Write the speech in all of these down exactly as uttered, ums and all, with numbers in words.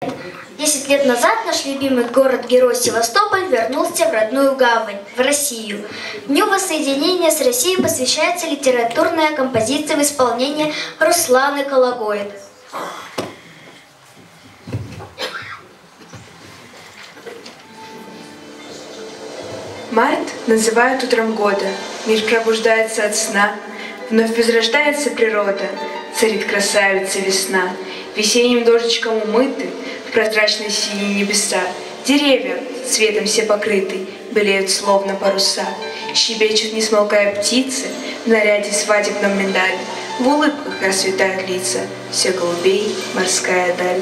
Десять лет назад наш любимый город-герой Севастополь вернулся в родную гавань, в Россию. Дню воссоединения с Россией посвящается литературная композиция в исполнении Русланы Калагоид. Март называют утром года, мир пробуждается от сна, вновь возрождается природа, царит красавица весна, весенним дождичком умыты в прозрачной синие небеса, деревья цветом все покрыты, белеют словно паруса, щебечут, не смолкая птицы, в наряде свадебном миндаль, в улыбках расцветают лица, все голубей морская даль.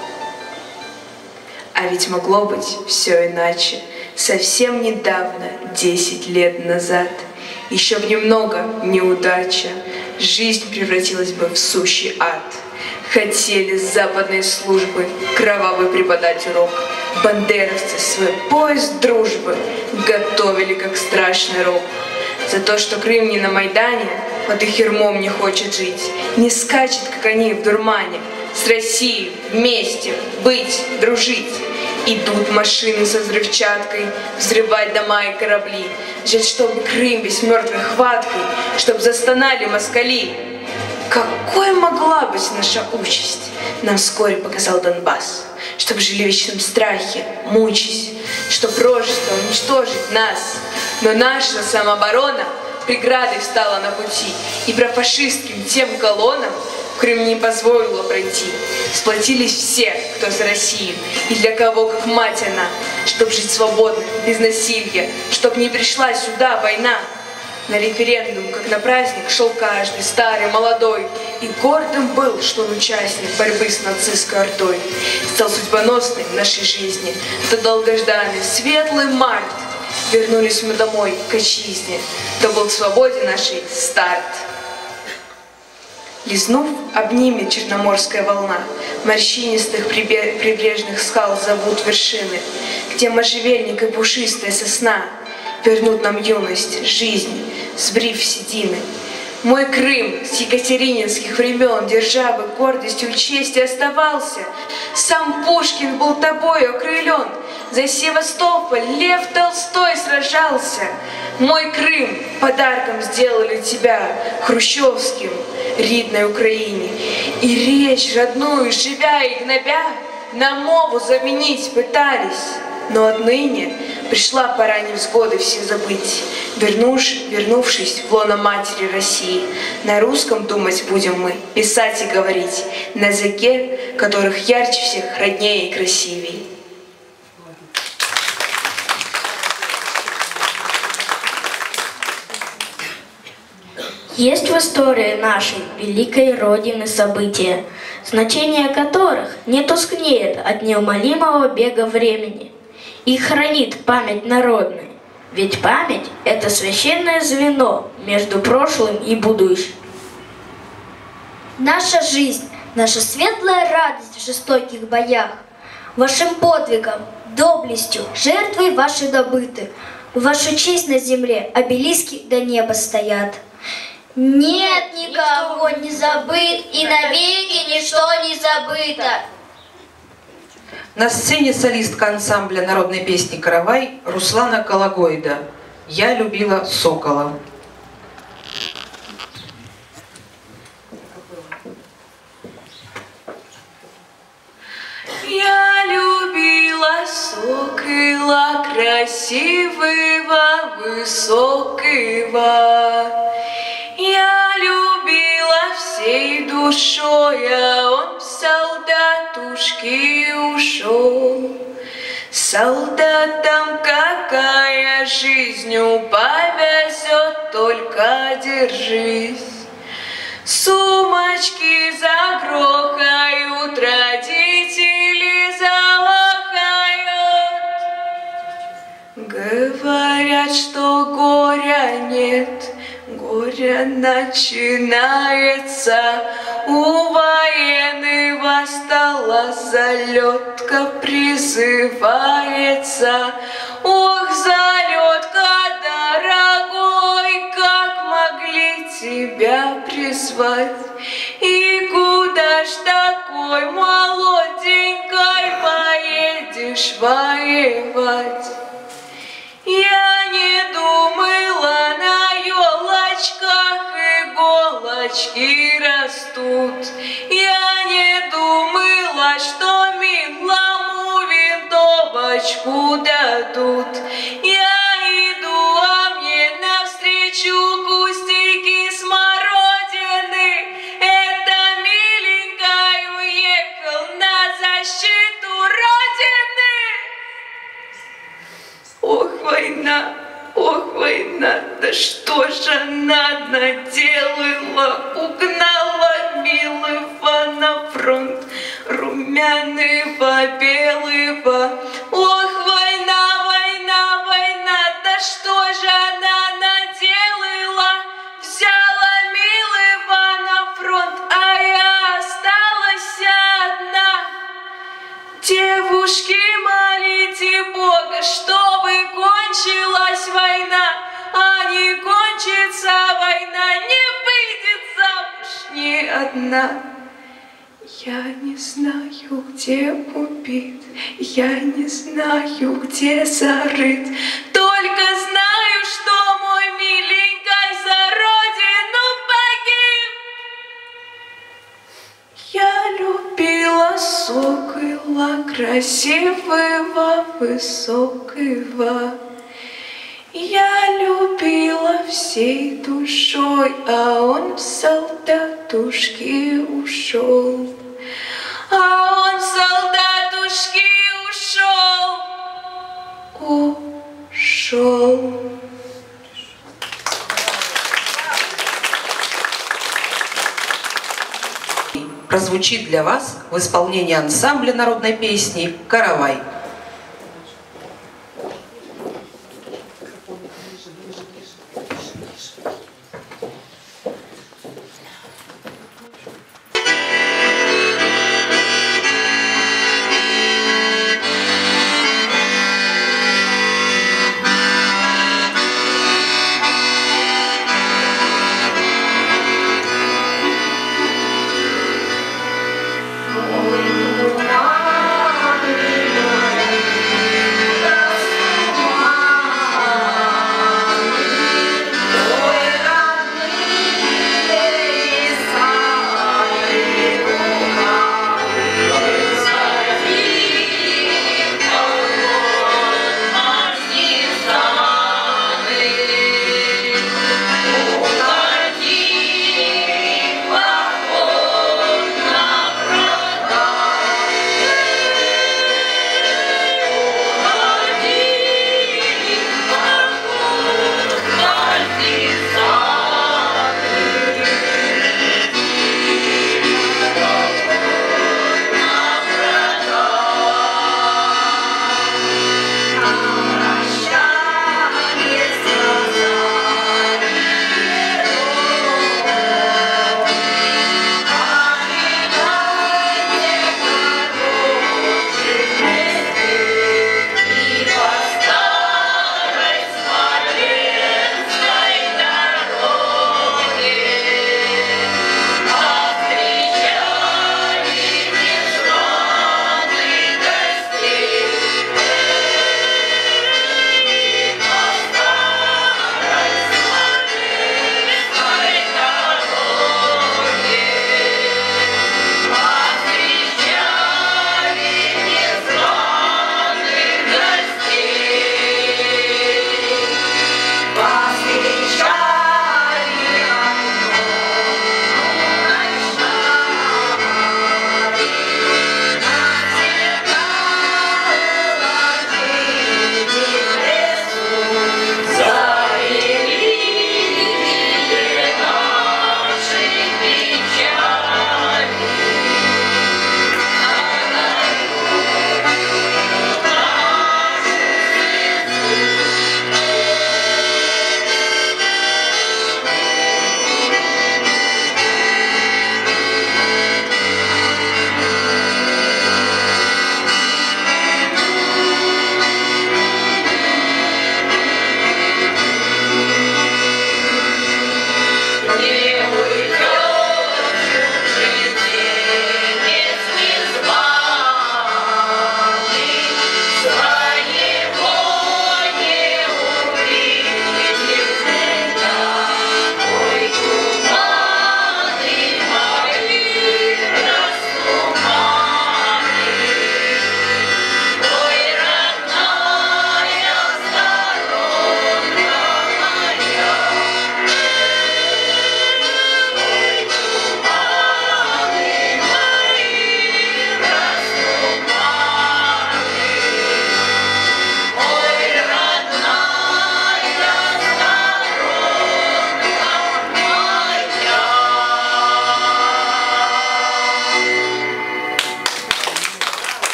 А ведь могло быть все иначе. Совсем недавно, десять лет назад, еще б немного неудача, жизнь превратилась бы в сущий ад. Хотели с западной службы кровавый преподать урок, бандеровцы свой поезд дружбы готовили как страшный рок. За то, что Крым не на Майдане, под их ермом не хочет жить, не скачет, как они в дурмане, с Россией вместе быть, дружить. Идут машины со взрывчаткой, взрывать дома и корабли. Жаль, чтобы Крым весь мертвой хваткой, чтоб застонали москали. Какой могла быть наша участь, нам вскоре показал Донбасс. Чтоб жили в вечном страхе, мучаясь, чтоб прожито уничтожить нас. Но наша самооборона преградой встала на пути, и профашистским тем колоннам Крым не позволила пройти. Сплотились все, кто за Россию, и для кого, как мать она, чтоб жить свободно, без насилия, чтоб не пришла сюда война. На референдум, как на праздник, шел каждый, старый, молодой, и гордым был, что он участник борьбы с нацистской ордой. Стал судьбоносным в нашей жизни тот долгожданный, светлый март. Вернулись мы домой, к отчизне, то был к свободе нашей старт. Лизнув, обнимет черноморская волна, морщинистых прибрежных скал зовут вершины, где можжевельник и пушистая сосна вернут нам юность, жизнь, сбрив седины. Мой Крым с екатерининских времен, державы гордостью и честью оставался. Сам Пушкин был тобой окрылен, за Севастополь Лев Толстой сражался. Мой Крым подарком сделали тебя хрущевским ридной Украине. И речь родную, живя и гнобя, на мову заменить пытались. Но отныне пришла пора невзгоды все забыть. Вернуш, вернувшись в лоно матери России, на русском думать будем мы, писать и говорить, на языке, которых ярче всех, роднее и красивее. Есть в истории нашей великой Родины события, значение которых не тускнеет от неумолимого бега времени. И хранит память народная, ведь память – это священное звено между прошлым и будущим. Наша жизнь, наша светлая радость в жестоких боях, вашим подвигом, доблестью, жертвой ваши добыты, в вашу честь на земле обелиски до неба стоят. Нет никого не забыт, и навеки ничто не забыто. На сцене солистка ансамбля народной песни «Каравай» Руслана Калагоида. «Я любила сокола». Я любила сокола красивого, высокого. Я любила всей душой, а он в солдатушки ушел. Солдатам какая жизнью повезет, только держись. Сумочки загрохают, родители залахают. Говорят, что горя нет, горе начинается. У военного стола залетка призывается. Ох, залетка, дорогой, как могли тебя призвать? И куда ж такой молоденькой лишь воевать. Я не думала, на елочках иголочки растут. Я не думала, что милому винтовочку дадут. Я иду, а мне навстречу кустики смородины. Это миленький уехал на защиту Родины. Ох, война, ох, война, да что же она наделала? Угнала милого на фронт, румяного, белого. Ох, война, война, война, да что же она наделала? Взяла милого на фронт, а я осталась одна. Девушки, молите Бога, чтобы кончилась война, а не кончится война, не выйдет замуж ни одна. Я не знаю, где убит, я не знаю, где зарыт, только знаю, что мой миленький за родину погиб. Я любила сокола, красивого, высокого. Я любила всей душой, а он в солдатушке ушел. А он в солдатушке ушел, ушел. Прозвучит для вас в исполнении ансамбля народной песни «Каравай».